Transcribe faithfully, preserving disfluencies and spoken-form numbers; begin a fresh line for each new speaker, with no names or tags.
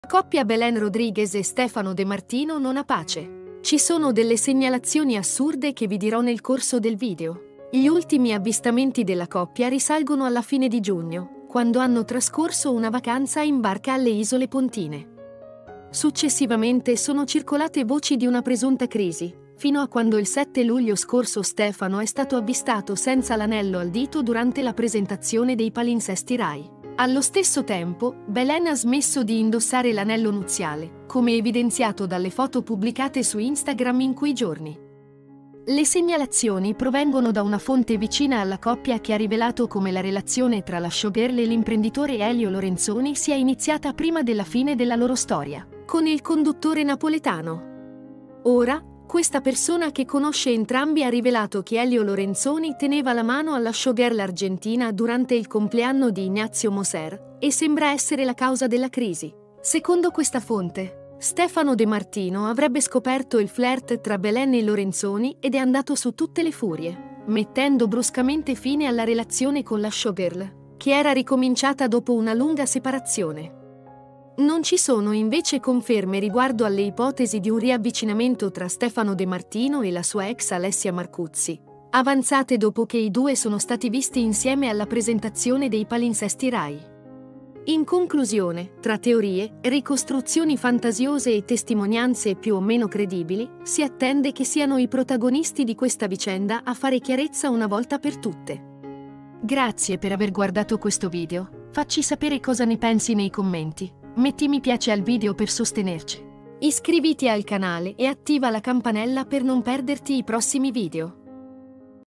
La coppia Belén Rodriguez e Stefano De Martino non ha pace. Ci sono delle segnalazioni assurde che vi dirò nel corso del video. Gli ultimi avvistamenti della coppia risalgono alla fine di giugno, quando hanno trascorso una vacanza in barca alle Isole Pontine. Successivamente sono circolate voci di una presunta crisi, fino a quando il sette luglio scorso Stefano è stato avvistato senza l'anello al dito durante la presentazione dei palinsesti Rai. Allo stesso tempo, Belén ha smesso di indossare l'anello nuziale, come evidenziato dalle foto pubblicate su Instagram in quei giorni. Le segnalazioni provengono da una fonte vicina alla coppia che ha rivelato come la relazione tra la showgirl e l'imprenditore Elio Lorenzoni sia iniziata prima della fine della loro storia, con il conduttore napoletano. Ora, questa persona che conosce entrambi ha rivelato che Elio Lorenzoni teneva la mano alla showgirl argentina durante il compleanno di Ignacio Moser, e sembra essere la causa della crisi. Secondo questa fonte, Stefano De Martino avrebbe scoperto il flirt tra Belén e Lorenzoni ed è andato su tutte le furie, mettendo bruscamente fine alla relazione con la showgirl, che era ricominciata dopo una lunga separazione. Non ci sono invece conferme riguardo alle ipotesi di un riavvicinamento tra Stefano De Martino e la sua ex Alessia Marcuzzi, avanzate dopo che i due sono stati visti insieme alla presentazione dei palinsesti Rai. In conclusione, tra teorie, ricostruzioni fantasiose e testimonianze più o meno credibili, si attende che siano i protagonisti di questa vicenda a fare chiarezza una volta per tutte. Grazie per aver guardato questo video, facci sapere cosa ne pensi nei commenti. Metti mi piace al video per sostenerci. Iscriviti al canale e attiva la campanella per non perderti i prossimi video.